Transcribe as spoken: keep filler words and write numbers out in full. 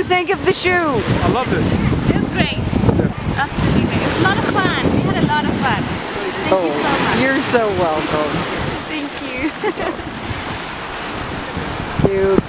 think of the shoe? I loved it. It was great. Yeah. Absolutely great. It was a lot of fun. We had a lot of fun. Thank oh, you so much. You're so welcome. Thank you. Thank you.